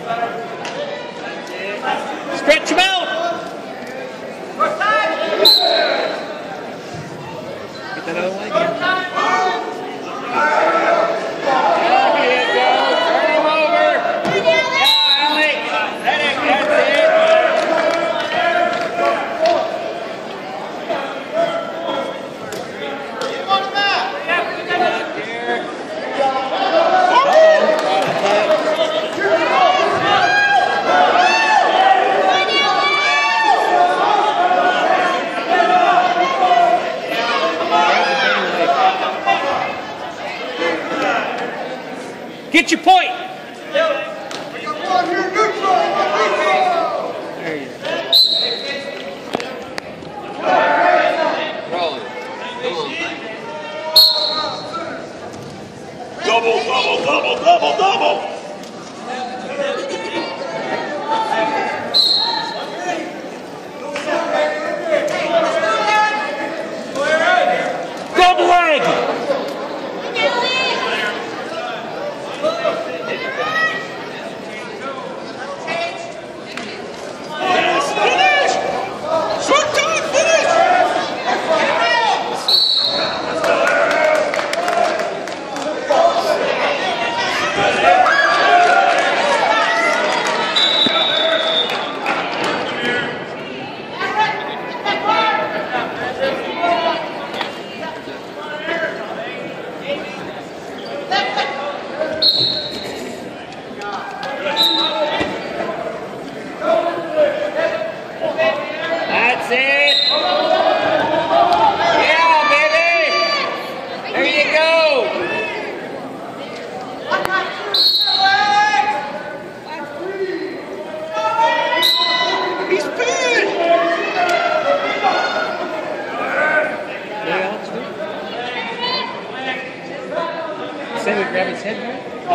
Stretch him out. Get that other leg in. Get your point. There you go. Double. Double leg. That's it. Yeah, baby. There you go. He's good. Say we grab his head back?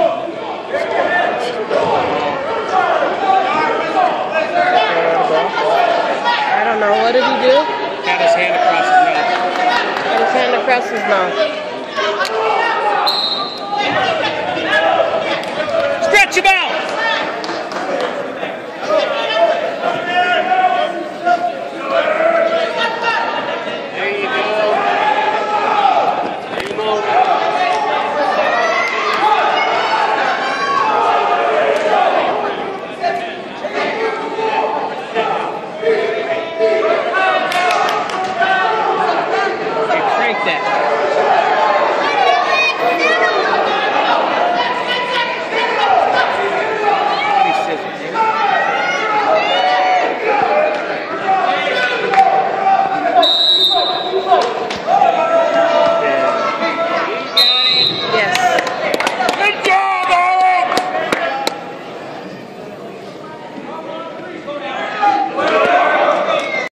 I don't know. What did he do? Had his hand across his mouth. Had his hand across his mouth. Stretch him out!